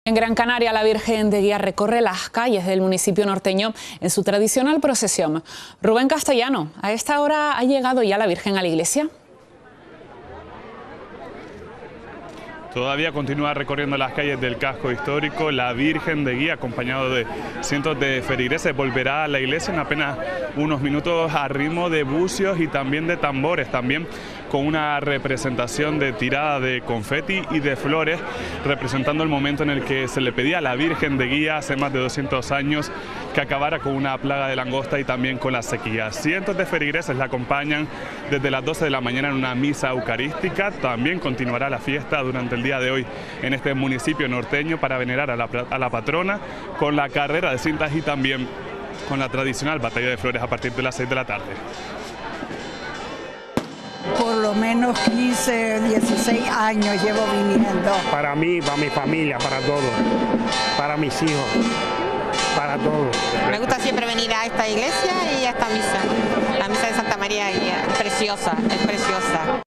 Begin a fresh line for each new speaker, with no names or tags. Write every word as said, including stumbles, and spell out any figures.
En Gran Canaria, la Virgen de Guía recorre las calles del municipio norteño en su tradicional procesión. Rubén Castellano, ¿a esta hora ha llegado ya la Virgen a la iglesia?
Todavía continúa recorriendo las calles del casco histórico. La Virgen de Guía, acompañado de cientos de feligreses, volverá a la iglesia en apenas unos minutos a ritmo de bucios y también de tambores, también con una representación de tirada de confeti y de flores, representando el momento en el que se le pedía a la Virgen de Guía hace más de doscientos años que acabara con una plaga de langosta y también con la sequía. Cientos de feligreses la acompañan desde las doce de la mañana en una misa eucarística. También continuará la fiesta durante el día de hoy en este municipio norteño para venerar a la, a la patrona con la carrera de cintas y también con la tradicional batalla de flores a partir de las seis de la tarde.
Por lo menos quince, dieciséis años llevo viniendo.
Para mí, para mi familia, para todos, para mis hijos, para todos.
Me gusta siempre venir a esta iglesia y a esta misa. La misa de Santa María es preciosa, es preciosa.